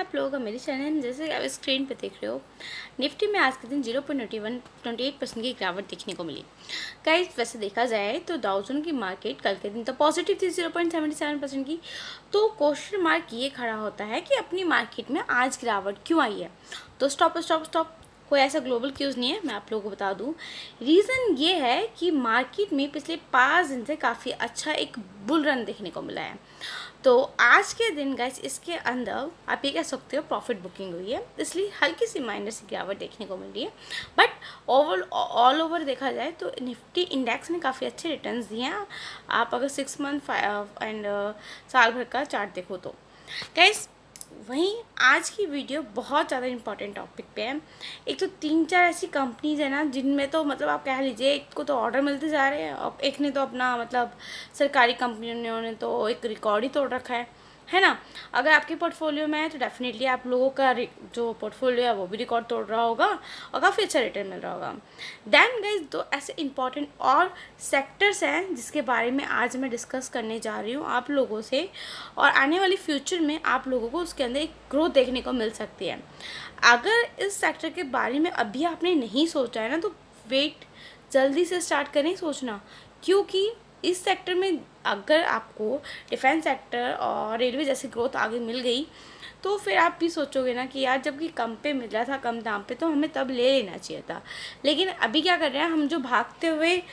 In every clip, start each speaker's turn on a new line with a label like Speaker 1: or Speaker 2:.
Speaker 1: आप लोगों का मेरे चैनल जैसे आप स्क्रीन पे देख रहे हो। निफ्टी में आज के दिन 0.28% की गिरावट देखने को मिली। गाइस वैसे देखा जाए तो डाउ जोन्स की मार्केट कल के दिन तो पॉजिटिव थी 0.77% की। तो क्वेश्चन मार्क ये खड़ा होता है कि अपनी मार्केट में आज गिरावट क्यों आई है। तो स्टॉप कोई ऐसा ग्लोबल क्यूज़ नहीं है, मैं आप लोगों को बता दूं। रीज़न ये है कि मार्केट में पिछले 5 दिन से काफ़ी अच्छा एक बुल रन देखने को मिला है। तो आज के दिन गाइस इसके अंदर आप ये कह सकते हो प्रॉफिट बुकिंग हुई है, इसलिए हल्की सी माइनर सी गिरावट देखने को मिल रही है। बट ऑल ओवर देखा जाए तो निफ्टी इंडेक्स ने काफ़ी अच्छे रिटर्न्स दिए हैं। आप अगर 6 मंथ एंड साल भर का चार्ट देखो तो गाइस वहीं आज की वीडियो बहुत ज़्यादा इंपॉर्टेंट टॉपिक पे है। एक तो 3-4 ऐसी कंपनीज है ना जिनमें तो मतलब आप कह लीजिए एक को तो ऑर्डर मिलते जा रहे हैं और एक ने तो अपना मतलब सरकारी कंपनियों ने तो एक रिकॉर्ड ही तोड़ रखा है ना। अगर आपके पोर्टफोलियो में है तो डेफिनेटली आप लोगों का जो पोर्टफोलियो है वो भी रिकॉर्ड तोड़ रहा होगा और काफ़ी अच्छा रिटर्न मिल रहा होगा। देन गाइस दो ऐसे इंपॉर्टेंट और सेक्टर्स हैं जिसके बारे में आज मैं डिस्कस करने जा रही हूँ आप लोगों से, और आने वाली फ्यूचर में आप लोगों को उसके अंदर एक ग्रोथ देखने को मिल सकती है। अगर इस सेक्टर के बारे में अभी आपने नहीं सोचा है ना तो वेट, जल्दी से स्टार्ट करें सोचना, क्योंकि इस सेक्टर में अगर आपको डिफेंस सेक्टर और रेलवे जैसी ग्रोथ आगे मिल गई तो फिर आप भी सोचोगे ना कि यार जबकि कम पे मिल रहा था कम दाम पे तो हमें तब ले लेना चाहिए था। लेकिन अभी क्या कर रहे हैं हम, जो भागते हुए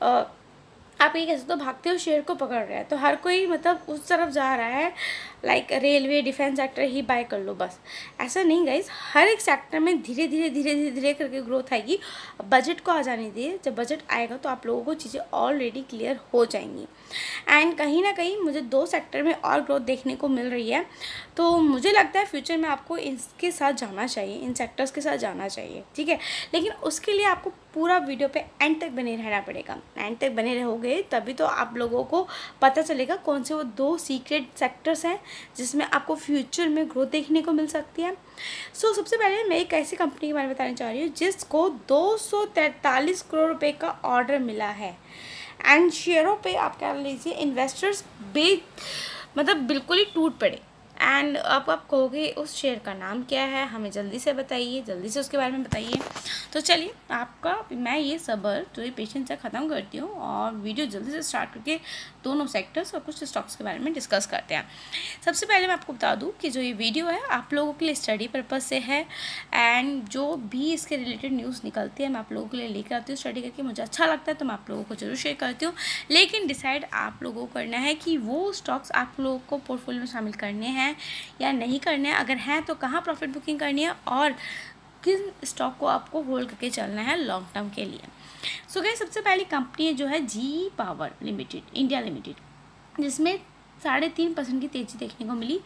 Speaker 1: आप ये कह सकते हो भागते हुए शेयर को पकड़ रहे हैं, तो हर कोई मतलब उस तरफ जा रहा है लाइक रेलवे डिफेंस सेक्टर ही बाय कर लो बस। ऐसा नहीं गाइस, हर एक सेक्टर में धीरे धीरे करके ग्रोथ आएगी। बजट को आ जाने दिए, जब बजट आएगा तो आप लोगों को चीज़ें ऑलरेडी क्लियर हो जाएंगी। एंड कहीं ना कहीं मुझे 2 सेक्टर में और ग्रोथ देखने को मिल रही है, तो मुझे लगता है फ्यूचर में आपको इसके साथ जाना चाहिए, इन सेक्टर्स के साथ जाना चाहिए, ठीक है। लेकिन उसके लिए आपको पूरा वीडियो पे एंड तक बने रहना पड़ेगा। एंड तक बने रहोगे तभी तो आप लोगों को पता चलेगा कौन से वो 2 सीक्रेट सेक्टर्स हैं जिसमें आपको फ्यूचर में ग्रोथ देखने को मिल सकती है। सो सबसे पहले मैं एक ऐसी कंपनी के बारे में बताना चाह रही हूँ जिसको 243 करोड़ रुपए का ऑर्डर मिला है। एंड शेयरों पे आप कह लीजिए इन्वेस्टर्स मतलब बिल्कुल ही टूट पड़े। एंड अब आप कहोगे उस शेयर का नाम क्या है, हमें जल्दी से बताइए, जल्दी से उसके बारे में बताइए। तो चलिए आपका मैं ये सब्र तो ये पेशेंस से ख़त्म करती हूँ और वीडियो जल्दी से स्टार्ट करके दोनों सेक्टर्स और कुछ स्टॉक्स के बारे में डिस्कस करते हैं। सबसे पहले मैं आपको बता दूँ कि जो ये वीडियो है आप लोगों के लिए स्टडी पर्पज़ से है, एंड जो भी इसके रिलेटेड न्यूज़ निकलती है मैं आप लोगों के लिए लेकर आती हूँ स्टडी करके। मुझे अच्छा लगता है तो मैं आप लोगों को जरूर शेयर करती हूँ, लेकिन डिसाइड आप लोगों को करना है कि वो स्टॉक्स आप लोगों को पोर्टफोलियो में शामिल करने हैं या नहीं करने हैं, अगर हैं तो कहाँ प्रॉफिट बुकिंग करनी है और किन स्टॉक को आपको होल्ड करके चलना है लॉन्ग टर्म के लिए। सो गाइस सबसे पहली कंपनी जो है GE power limited India limited, जिसमें 3.5% की तेज़ी देखने को मिली।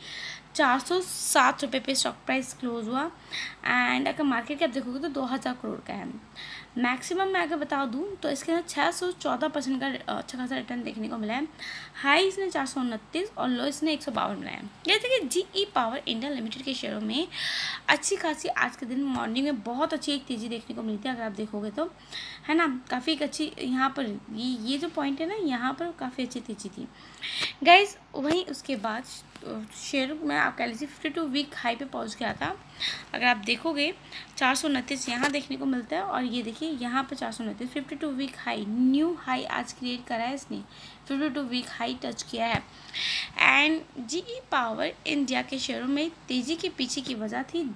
Speaker 1: 407 रुपये पे स्टॉक प्राइस क्लोज हुआ। एंड अगर मार्केट कैप देखोगे तो 2000 करोड़ का है। मैक्सिमम मैं अगर बता दूं तो इसके अंदर 614% का अच्छा खासा रिटर्न देखने को मिला है। हाई इसने 429 और लो इसने 152 मिला है। जैसे कि GE पावर इंडिया लिमिटेड के शेयरों में अच्छी खासी आज के दिन मॉर्निंग में बहुत अच्छी एक तेज़ी देखने को मिलती है अगर आप देखोगे तो, है ना। काफ़ी एक अच्छी यहाँ पर ये जो पॉइंट है ना यहाँ पर काफ़ी अच्छी तेज़ी थी गाइज। वहीं उसके बाद शेयर में आप कह लीजिए 52 वीक हाई पे पहुंच गया था। अगर आप देखोगे 429 यहाँ देखने को मिलता है और ये देखिए यहाँ पर 429 52 वीक हाई, न्यू हाई आज क्रिएट करा है इसने, 52 वीक हाई टच किया है। एंड GE पावर इंडिया के शेयरों में तेज़ी के पीछे की वजह थी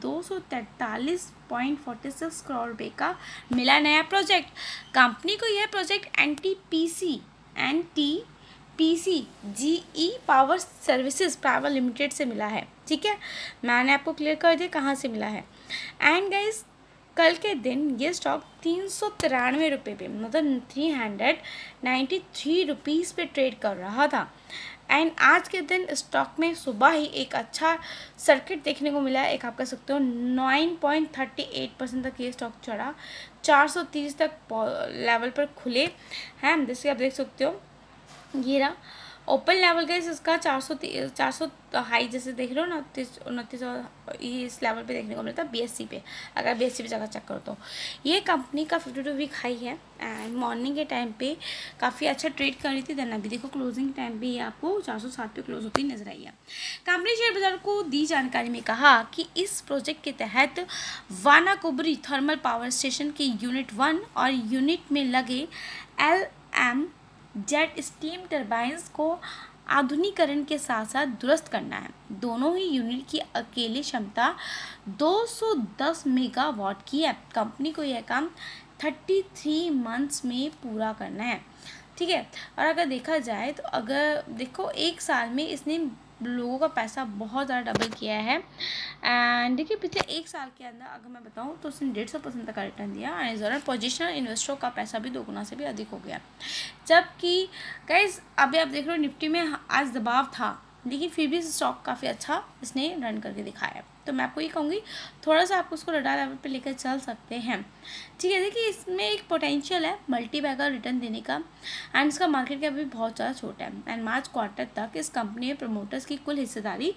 Speaker 1: 243.46 करोड़ रुपये का मिला नया प्रोजेक्ट। कंपनी को यह project NTPC GE power services private limited से मिला है, ठीक है। मैंने आपको क्लियर कर दिया कहाँ से मिला है। एंड गाइस कल के दिन ये स्टॉक 393 रुपये पे मतलब 393 रुपीज़ पे ट्रेड कर रहा था। एंड आज के दिन स्टॉक में सुबह ही एक अच्छा सर्किट देखने को मिला है। एक आप कह सकते हो 9.38% तक ये स्टॉक चढ़ा, 430 तक लेवल पर खुले हैं, जैसे आप देख सकते हो ये रहा। ओपन लेवल का इसका 400 हाई जैसे देख रहे हो ना, 29 इस लेवल पे देखने को मिलता है BSE पे। अगर BSE पे जाकर चेक करो तो ये कंपनी का 52 वीक हाई है एंड मॉर्निंग के टाइम पे काफ़ी अच्छा ट्रेड कर रही थी। देन अभी देखो क्लोजिंग टाइम पे ये आपको 407 पे क्लोज होती नजर आई है। कंपनी शेयर बाजार को दी जानकारी में कहा कि इस प्रोजेक्ट के तहत वानाकोबरी थर्मल पावर स्टेशन के यूनिट 1 और यूनिट में लगे LM जेट स्टीम टरबाइंस को आधुनिकीकरण के साथ साथ दुरुस्त करना है। दोनों ही यूनिट की अकेले क्षमता 210 मेगावाट की है। कंपनी को यह काम 33 मंथ्स में पूरा करना है, ठीक है। और अगर देखा जाए तो अगर देखो एक साल में इसने लोगों का पैसा बहुत ज़्यादा डबल किया है एंड देखिए पिछले एक साल के अंदर अगर मैं बताऊं तो उसने 150% तक का रिटर्न दिया एंड इस दौरान पोजिशनल इन्वेस्टरों का पैसा भी 2 गुना से भी अधिक हो गया। जबकि गाइस अभी आप देख रहे हो निफ्टी में आज दबाव था, लेकिन फिर भी स्टॉक काफ़ी अच्छा इसने रन करके दिखाया है। तो मैं आपको ये कहूँगी थोड़ा सा आपको उसको रडार लेवल पे लेकर चल सकते हैं, ठीक है। देखिए इसमें एक पोटेंशियल है मल्टी बैगर रिटर्न देने का एंड इसका मार्केट कैप भी बहुत ज़्यादा छोटा है एंड मार्च क्वार्टर तक इस कंपनी में प्रमोटर्स की कुल हिस्सेदारी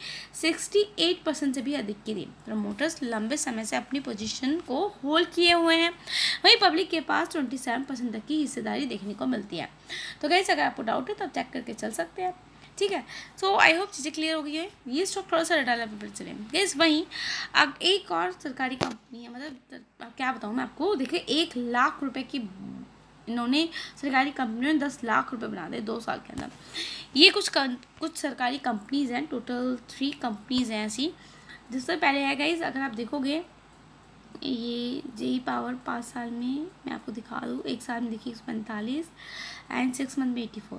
Speaker 1: 68% से भी अधिक की थी। प्रमोटर्स लंबे समय से अपनी पोजीशन को होल्ड किए हुए हैं, वहीं पब्लिक के पास 27% तक की हिस्सेदारी देखने को मिलती है। तो गाइस अगर आपको डाउट है तो आप चेक करके चल सकते हैं, ठीक है। सो आई होप चीज़ें क्लियर हो गई है। ये स्टॉक थोड़ा सा रडार लेवल पर चले गैस। वहीं अब एक और सरकारी कंपनी है, मतलब क्या बताऊँ मैं आपको, देखिए 1 लाख रुपए की इन्होंने सरकारी कंपनियों ने 10 लाख रुपए बना दे 2 साल के अंदर। ये कुछ सरकारी कंपनीज़ हैं, टोटल 3 कंपनीज़ हैं ऐसी। जिससे पहले है गाइस अगर आप देखोगे ये जेई पावर 5 साल में मैं आपको दिखा दूँ, 1 साल में देखिए 145 एंड 6 मंथ में 84।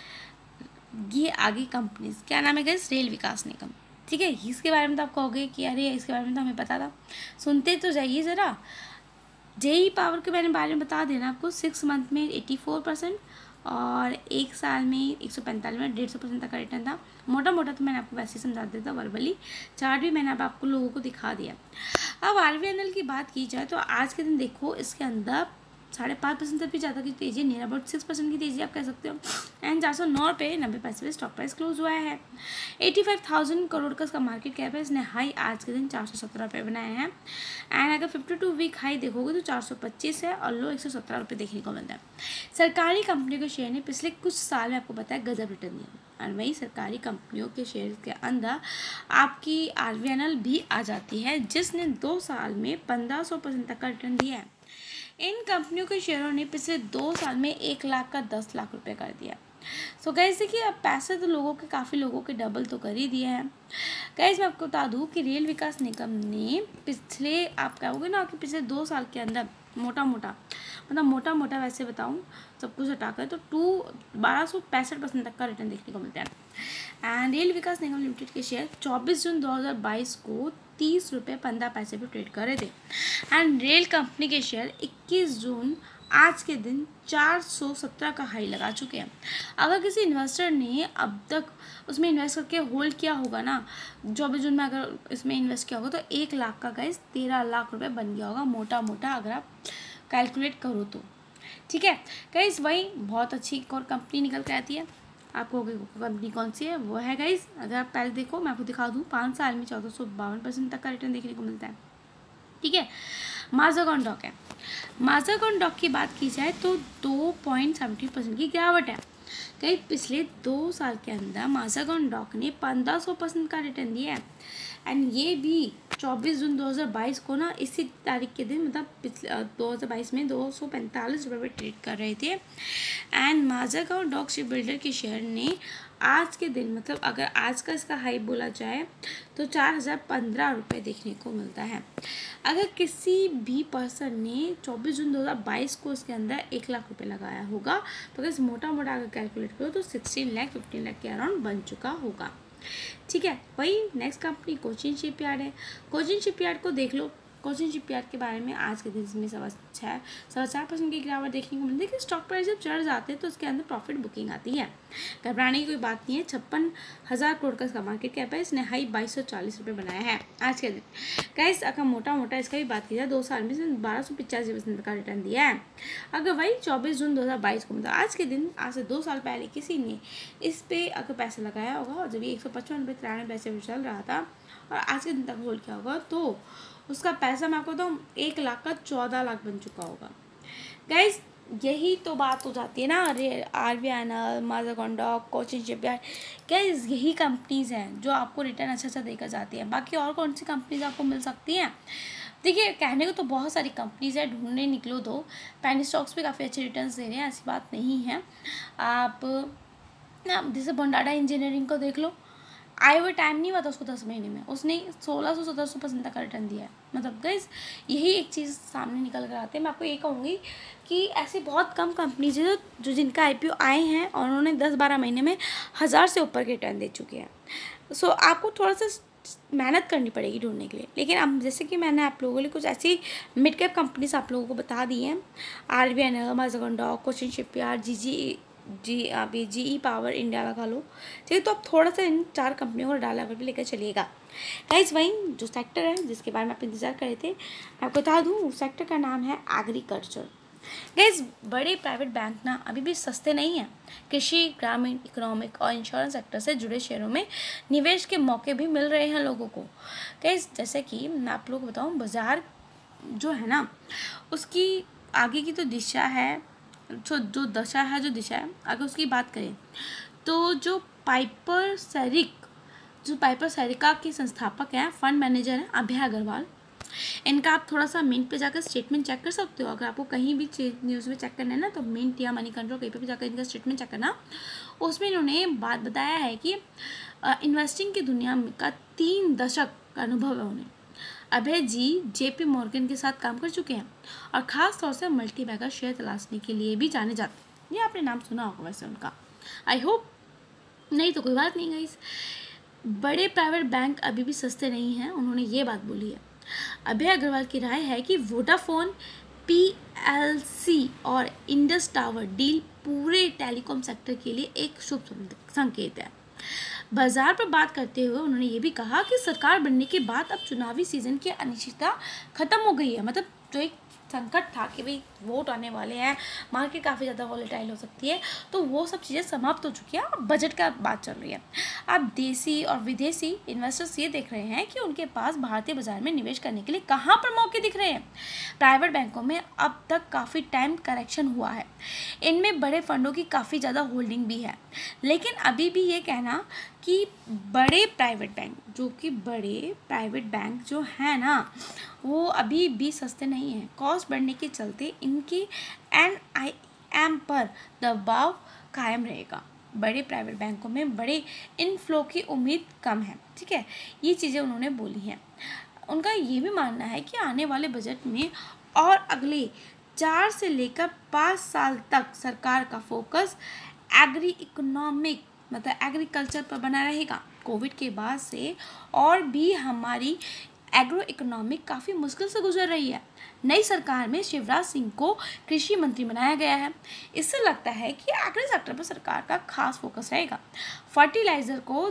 Speaker 1: ये आगे कंपनीज क्या नाम है गाइस, रेल विकास निगम, ठीक है। इसके बारे में तो आप कहोगे कि अरे इसके बारे में तो हमें पता था, सुनते तो जाइए ज़रा। जेई पावर के बारे में बता देना आपको, 6 मंथ में 84% और 1 साल में 145 में 150% तक का रिटर्न था। मोटा मोटा तो मैंने आपको वैसे ही समझा देता वर्बली, चार्ट भी मैंने अब आपको लोगों को दिखा दिया। अब RVNL की बात की जाए तो आज के दिन देखो इसके अंदर 5.5% से भी ज़्यादा की तेज़ी, नियर अबाउट 6% की तेज़ी आप कह सकते हो एंड 409 पे 90 पैसे पे स्टॉक प्राइस क्लोज हुआ है। 85,000 करोड़ का इसका मार्केट कैप है। इसने हाई आज के दिन 417 रुपये बनाए हैं एंड अगर 52 वीक हाई देखोगे तो 425 है और लो 117 रुपये देखने को मिलता है। सरकारी कंपनी के शेयर ने पिछले कुछ साल में आपको पता है गजब रिटर्न दिया और वही सरकारी कंपनियों के शेयर के अंदर आपकी RVNL भी आ जाती है, जिसने 2 साल में 1500% तक का रिटर्न दिया है। इन कंपनियों के शेयरों ने पिछले 2 साल में 1 लाख का 10 लाख रुपए कर दिया। सो गाइस देखिए अब पैसे तो काफ़ी लोगों के डबल तो कर ही दिए हैं। गाइस मैं आपको बता दूं कि रेल विकास निगम ने पिछले आप कहोगे ना कि पिछले 2 साल के अंदर मोटा मोटा वैसे बताऊं सब कुछ हटाकर तो 1265% तक का रिटर्न देखने को मिलता है। एंड रेल विकास निगम लिमिटेड के शेयर 24 जून 2022 को 30 रुपये 15 पैसे पे ट्रेड कर रहे थे एंड रेल कंपनी के शेयर 21 जून आज के दिन 417 का हाई लगा चुके हैं। अगर किसी इन्वेस्टर ने अब तक उसमें इन्वेस्ट करके होल्ड किया होगा ना 24 जून में, अगर इसमें इन्वेस्ट किया होगा तो 1 लाख का गाइस 13 लाख रुपए बन गया होगा मोटा अगर आप कैलकुलेट करो तो, ठीक है गाइस। वही बहुत अच्छी एक और कंपनी निकल के आती है, आपको कंपनी कौन सी है वो है गाइस। अगर आप पहले देखो मैं आपको दिखा दूँ 5 साल में 1452% तक का रिटर्न देखने को मिलता है, ठीक है। माज़ागॉन डॉक है। माज़ागॉन डॉक की बात की जाए तो 2.70% की गिरावट है। कई पिछले 2 साल के अंदर माज़ागॉन डॉक ने 1500% का रिटर्न दिया है एंड ये भी 24 जून 2022 को ना इसी तारीख के दिन मतलब पिछले 2022 में 245 रुपये पर ट्रेड कर रहे थे and Mazagon dock ship builder के शेयर ने आज के दिन मतलब अगर आज का इसका हाई बोला जाए तो 4015 रुपये देखने को मिलता है। अगर किसी भी पर्सन ने 24 जून 2022 को इसके अंदर 1 लाख रुपये लगाया होगा तो अगर मोटा अगर कैलकुलेट करो तो 16 लाख 15 लाख के अराउंड बन चुका होगा, ठीक है। वही नेक्स्ट कंपनी कोचिन शिपयार्ड है। कोचिन शिपयार्ड को देख लो, कोचिन शिपयार्ड के बारे में आज के दिन में 4.5% की गिरावट देखने को मिलती है कि स्टॉक प्राइस जब चढ़ जाते हैं तो उसके अंदर प्रॉफिट बुकिंग आती है। घबराने की कोई बात नहीं है। 56,000 करोड़ का इसका मार्केट कैप है। इसने हाई 2240 रुपये बनाया है आज के दिन। गाइस अगर मोटा इसका भी बात की जाए 2 साल में इसने 1285% का रिटर्न दिया है। अगर वही 24 जून 2022 को मतलब आज के दिन, आज से 2 साल पहले किसी ने इस पे अगर पैसा लगाया होगा और जब ये 155.93 रुपये चल रहा था और आज के दिन तक होल्ड किया होगा तो उसका पैसा मैं आपको बताऊँ 1 लाख का 14 लाख बन चुका होगा। गाइस यही तो बात हो जाती है ना। RVNL, माज़ागोंडा, कोचिन शिपयार्ड, गाइस यही कंपनीज़ हैं जो आपको रिटर्न अच्छा देकर जाती हैं। बाकी और कौन सी कंपनीज आपको मिल सकती हैं? देखिए कहने को तो बहुत सारी कंपनीज़ है, ढूंढने निकलो तो पेनी स्टॉक्स भी काफ़ी अच्छे रिटर्न्स दे रहे हैं, ऐसी बात नहीं है। आप जैसे भंडारा इंजीनियरिंग को देख लो, आए हुए टाइम नहीं हुआ था उसको 10 महीने में, उसने 1600-1700% तक का रिटर्न दिया है। मतलब गाइस यही एक चीज़ सामने निकल कर आते हैं। मैं आपको ये कहूँगी कि ऐसी बहुत कम कंपनीज है जो जिनका IPO आए हैं और उन्होंने 10-12 महीने में 1000 से ऊपर के रिटर्न दे चुके हैं। सो आपको थोड़ा सा मेहनत करनी पड़ेगी ढूंढने के लिए। लेकिन अब जैसे कि मैंने आप लोगों के लिए कुछ ऐसी मिड कैप कंपनीज आप लोगों को बता दी हैं, RVNL, माज़ागोंडा, Cochin shipyard, GE power India लगा लो, ठीक है। तो आप थोड़ा सा इन 4 कंपनियों को डाला लेवल पर लेकर चलिएगा। गाइस वहीं जो सेक्टर है जिसके बारे में आप इंतजार कर रहे थे, मैं आपको बता दूँ उस सेक्टर का नाम है एग्रीकल्चर। गाइस बड़े प्राइवेट बैंक ना अभी भी सस्ते नहीं हैं। कृषि, ग्रामीण, इकोनॉमिक और इंश्योरेंस सेक्टर से जुड़े शेयरों में निवेश के मौके भी मिल रहे हैं लोगों को। गाइस जैसे कि मैं आप लोगों को बताऊँ, बाज़ार जो है ना उसकी आगे की तो दिशा है, जो दिशा है, अगर उसकी बात करें तो जो पाइपर सैरिका के संस्थापक हैं, फंड मैनेजर हैं अभय अग्रवाल, इनका आप थोड़ा सा मिंट पे जाकर स्टेटमेंट चेक कर सकते हो। अगर आपको कहीं भी न्यूज़ में चेक करना है ना तो मिंट या मनी कंट्रोल कहीं पे भी जाकर इनका स्टेटमेंट चेक करना। उसमें इन्होंने बात बताया है कि इन्वेस्टिंग की दुनिया का 3 दशक का अनुभव है उन्हें। अभय जी JP मॉर्गन के साथ काम कर चुके हैं और ख़ास तौर से मल्टी बैगर शेयर तलाशने के लिए भी जाने जाते हैं। ये आपने नाम सुना होगा वैसे उनका, आई होप नहीं तो कोई बात नहीं गाइस। बड़े प्राइवेट बैंक अभी भी सस्ते नहीं हैं, उन्होंने ये बात बोली है। अभय अग्रवाल की राय है कि वोडाफोन PLC और इंडस टावर डील पूरे टेलीकॉम सेक्टर के लिए एक शुभ संकेत है। बाजार पर बात करते हुए उन्होंने ये भी कहा कि सरकार बनने के बाद अब चुनावी सीजन की अनिश्चितता खत्म हो गई है। मतलब जो एक संकट था कि भाई वोट आने वाले हैं, मार्केट काफ़ी ज़्यादा वॉलेटाइल हो सकती है, तो वो सब चीज़ें समाप्त हो चुकी हैं। अब बजट का बात चल रही है। अब देसी और विदेशी इन्वेस्टर्स ये देख रहे हैं कि उनके पास भारतीय बाजार में निवेश करने के लिए कहाँ पर मौके दिख रहे हैं। प्राइवेट बैंकों में अब तक काफ़ी टाइम करेक्शन हुआ है, इनमें बड़े फंडों की काफ़ी ज़्यादा होल्डिंग भी है। लेकिन अभी भी ये कहना कि बड़े प्राइवेट बैंक जो है ना वो अभी भी सस्ते नहीं हैं। कॉस्ट बढ़ने के चलते इनकी NIM पर दबाव कायम रहेगा। बड़े प्राइवेट बैंकों में बड़े इनफ्लो की उम्मीद कम है, ठीक है। ये चीज़ें उन्होंने बोली हैं। उनका ये भी मानना है कि आने वाले बजट में और अगले 4 से लेकर 5 साल तक सरकार का फोकस एग्रीकल्चर पर बना रहेगा। कोविड के बाद से और भी हमारी एग्रो इकोनॉमिक काफ़ी मुश्किल से गुजर रही है। नई सरकार में शिवराज सिंह को कृषि मंत्री बनाया गया है। इससे लगता है कि एग्री सेक्टर पर सरकार का खास फोकस रहेगा। फर्टिलाइज़र को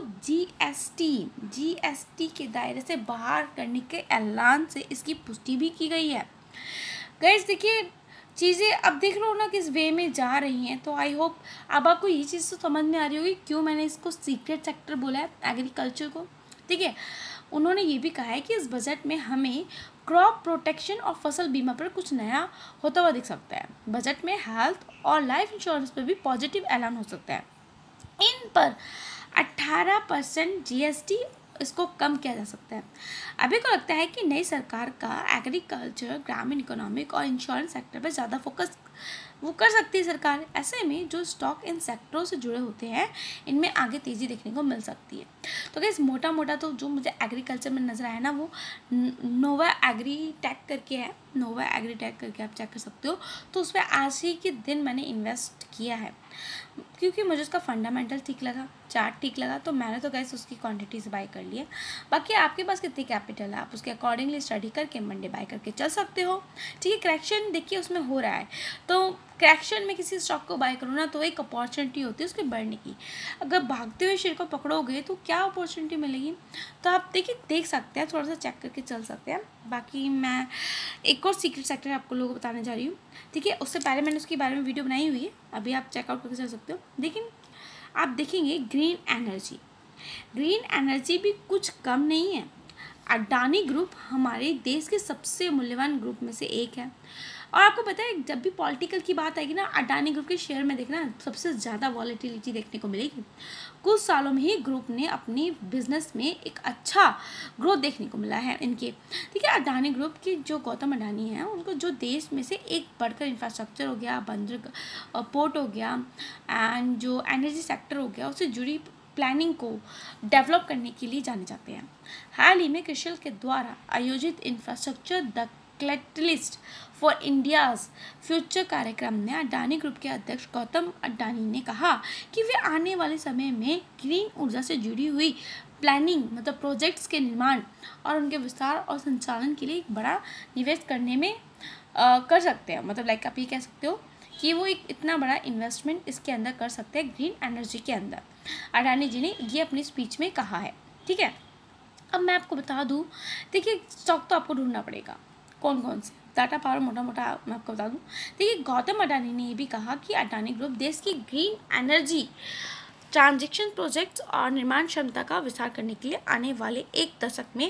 Speaker 1: GST के दायरे से बाहर करने के ऐलान से इसकी पुष्टि भी की गई है। गाइस देखिए चीज़ें अब देख लो ना किस वे में जा रही हैं, तो आई होप अब आपको ये चीज़ तो समझ में आ रही होगी क्यों मैंने इसको सीक्रेट सेक्टर बोला है एग्रीकल्चर को, ठीक है। उन्होंने ये भी कहा है कि इस बजट में हमें क्रॉप प्रोटेक्शन और फसल बीमा पर कुछ नया होता हुआ दिख सकता है। बजट में हेल्थ और लाइफ इंश्योरेंस पर भी पॉजिटिव ऐलान हो सकता है। इन पर 18% GST इसको कम किया जा सकता है। अभी को लगता है कि नई सरकार का एग्रीकल्चर, ग्रामीण इकोनॉमिक और इंश्योरेंस सेक्टर पर ज़्यादा फोकस वो कर सकती है सरकार। ऐसे में जो स्टॉक इन सेक्टरों से जुड़े होते हैं इनमें आगे तेज़ी देखने को मिल सकती है। तो गाइस मोटा तो जो मुझे एग्रीकल्चर में नज़र आया ना वो नोवा एग्री टेक करके आप चेक कर सकते हो। तो उस पर आज ही के दिन मैंने इन्वेस्ट किया है। क्योंकि मुझे उसका फंडामेंटल ठीक लगा, चार्ट ठीक लगा, तो मैंने तो गाइस उसकी क्वांटिटी से बाय कर लिया। बाकी आपके पास कितनी कैपिटल है, आप उसके अकॉर्डिंगली स्टडी करके मंडे बाय करके चल सकते हो। ठीक है, करेक्शन देखिए उसमें हो रहा है, तो करेक्शन में किसी स्टॉक को बाय करो ना तो एक अपॉर्चुनिटी होती है उसके बढ़ने की। अगर भागते हुए शेयर को पकड़ोगे तो क्या अपॉर्चुनिटी मिलेगी, तो आप देखिए देख सकते हैं, थोड़ा सा चेक करके चल सकते हैं। बाकी मैं एक और सीक्रेट सेक्टर आपको लोगों को बताने जा रही हूँ। ठीक है, उससे पहले मैंने उसके बारे में वीडियो बनाई हुई है, अभी आप चेकआउट करके चल सकते हो। लेकिन आप देखेंगे ग्रीन एनर्जी, ग्रीन एनर्जी भी कुछ कम नहीं है। अडानी ग्रुप हमारे देश के सबसे मूल्यवान ग्रुप में से एक है। और आपको पता है जब भी पॉलिटिकल की बात आएगी ना, अडानी ग्रुप के शेयर में देखना सबसे ज़्यादा वॉलेटिलिटी देखने को मिलेगी। कुछ सालों में ही ग्रुप ने अपनी बिजनेस में एक अच्छा ग्रोथ देखने को मिला है इनके। ठीक है, अडानी ग्रुप के जो गौतम अडानी हैं उनको जो देश में से एक बढ़कर इंफ्रास्ट्रक्चर हो गया, बंदर पोर्ट हो गया एंड जो एनर्जी सेक्टर हो गया, उससे जुड़ी प्लानिंग को डेवलप करने के लिए जाने जाते हैं। हाल ही में क्रिशल के द्वारा आयोजित infrastructure the catalyst for India's future कार्यक्रम में अडानी ग्रुप के अध्यक्ष गौतम अडानी ने कहा कि वे आने वाले समय में ग्रीन ऊर्जा से जुड़ी हुई प्लानिंग मतलब प्रोजेक्ट्स के निर्माण और उनके विस्तार और संचालन के लिए एक बड़ा निवेश करने में कर सकते हैं। मतलब लाइक आप ये कह सकते हो कि वो एक इतना बड़ा इन्वेस्टमेंट इसके अंदर कर सकते हैं ग्रीन एनर्जी के अंदर। अडानी जी ने ये अपनी स्पीच में कहा है। ठीक है, अब मैं आपको बता दूं, देखिए स्टॉक तो आपको ढूंढना पड़ेगा कौन कौन से, टाटा पावर मोटा मोटा मैं आपको बता दूं। देखिए गौतम अडानी ने ये भी कहा कि अडानी ग्रुप देश की ग्रीन एनर्जी ट्रांजेक्शन प्रोजेक्ट्स और निर्माण क्षमता का विस्तार करने के लिए आने वाले एक दशक में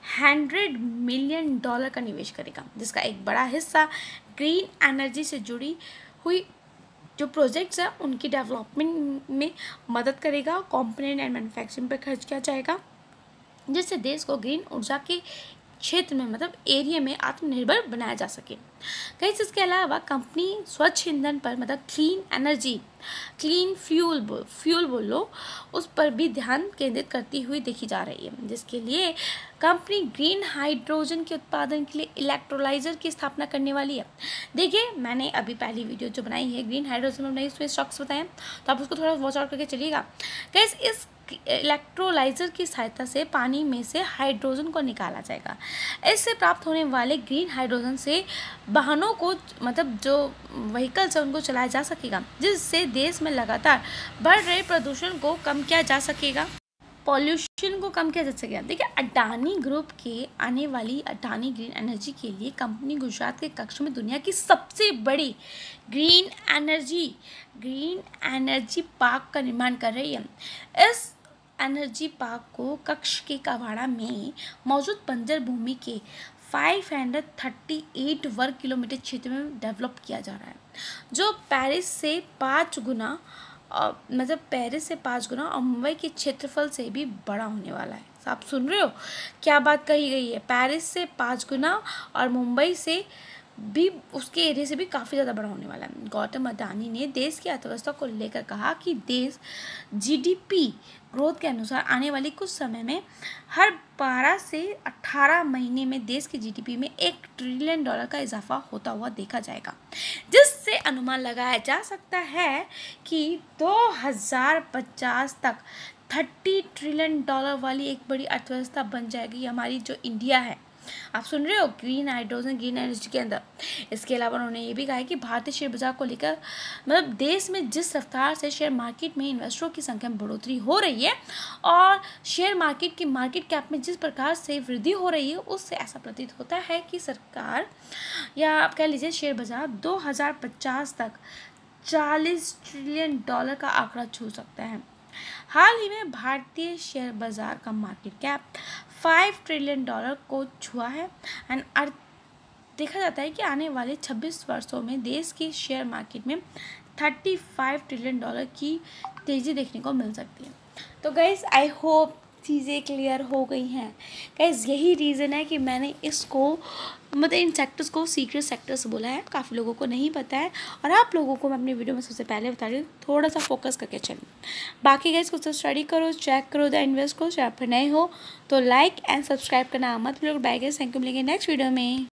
Speaker 1: $100 मिलियन का निवेश करेगा, जिसका एक बड़ा हिस्सा ग्रीन एनर्जी से जुड़ी हुई जो प्रोजेक्ट्स हैं उनकी डेवलपमेंट में मदद करेगा। कंपोनेंट एंड मैन्युफैक्चरिंग पर खर्च किया जाएगा, जिससे देश को ग्रीन ऊर्जा के क्षेत्र में मतलब एरिया में आत्मनिर्भर बनाया जा सके। कहीं इसके अलावा कंपनी स्वच्छ ईंधन पर मतलब क्लीन एनर्जी, क्लीन फ्यूल बोलो, उस पर भी ध्यान केंद्रित करती हुई देखी जा रही है, जिसके लिए कंपनी ग्रीन हाइड्रोजन के उत्पादन के लिए इलेक्ट्रोलाइजर की स्थापना करने वाली है। देखिए मैंने अभी पहली वीडियो जो बनाई है ग्रीन हाइड्रोजन में बनाई, उसमें स्टॉक्स बताए, तो आप उसको थोड़ा वॉच आउट करके चलिएगा। गाइस इस इलेक्ट्रोलाइजर की सहायता से पानी में से हाइड्रोजन को निकाला जाएगा। इससे प्राप्त होने वाले ग्रीन हाइड्रोजन से वाहनों को मतलब जो व्हीकल्स है उनको चलाया जा सकेगा, जिससे देश में लगातार बढ़ रहे प्रदूषण को कम किया जा सकेगा, पॉल्यूशन को कम किया जा सकेगा। देखिए अडानी ग्रुप के आने वाली अडानी ग्रीन एनर्जी के लिए कंपनी गुजरात के कक्ष में दुनिया की सबसे बड़ी ग्रीन एनर्जी पार्क का निर्माण कर रही है। इस एनर्जी पार्क को कक्ष के कवाड़ा में मौजूद बंजर भूमि के 538 वर्ग किलोमीटर क्षेत्र में डेवलप किया जा रहा है, जो पेरिस से 5 गुना और मुंबई के क्षेत्रफल से भी बड़ा होने वाला है। आप सुन रहे हो क्या बात कही गई है, पेरिस से 5 गुना और मुंबई से भी उसके एरिया से भी काफ़ी ज़्यादा बड़ा होने वाला है। गौतम अडानी ने देश की अर्थव्यवस्था को लेकर कहा कि देश जीडीपी ग्रोथ के अनुसार आने वाले कुछ समय में हर 12 से 18 महीने में देश के जीडीपी में $1 ट्रिलियन का इजाफा होता हुआ देखा जाएगा, जिससे अनुमान लगाया जा सकता है कि 2050 तक $30 ट्रिलियन वाली एक बड़ी अर्थव्यवस्था बन जाएगी हमारी जो इंडिया है। आप सुन रहे हो ग्रीन हाइड्रोजन ग्रीन एनर्जी के अंदर। इसके अलावा उन्होंने ये भी कहा है कि भारतीय शेयर बाजार को लेकर मतलब देश में जिस रफ्तार से शेयर मार्केट में इन्वेस्टरों की संख्या में बढ़ोतरी हो रही है और शेयर मार्केट की मार्केट कैप में जिस प्रकार से वृद्धि हो रही है, उससे ऐसा प्रतीत होता है कि सरकार या आप कह लीजिए शेयर बाजार 2050 तक $40 ट्रिलियन का आंकड़ा छू सकता है। हाल ही में भारतीय शेयर बाजार का मार्केट कैप $5 ट्रिलियन को छुआ है एंड देखा जाता है कि आने वाले 26 वर्षों में देश की शेयर मार्केट में $35 ट्रिलियन की तेज़ी देखने को मिल सकती है। तो गाइस आई होप चीज़ें क्लियर हो गई हैं। गाइस यही रीज़न है कि मैंने इसको मतलब इन सेक्टर्स को सीक्रेट सेक्टर्स बोला है, काफ़ी लोगों को नहीं पता है और आप लोगों को मैं अपनी वीडियो में सबसे पहले बता रही हूँ, थोड़ा सा फोकस करके चलें। बाकी गाइस कुछ तो स्टडी करो, चेक करो, द इन्वेस्ट करो। आप नए हो तो लाइक एंड सब्सक्राइब करना मत भूलो। बाय गाइस, थैंक यू, मिलेंगे नेक्स्ट वीडियो में।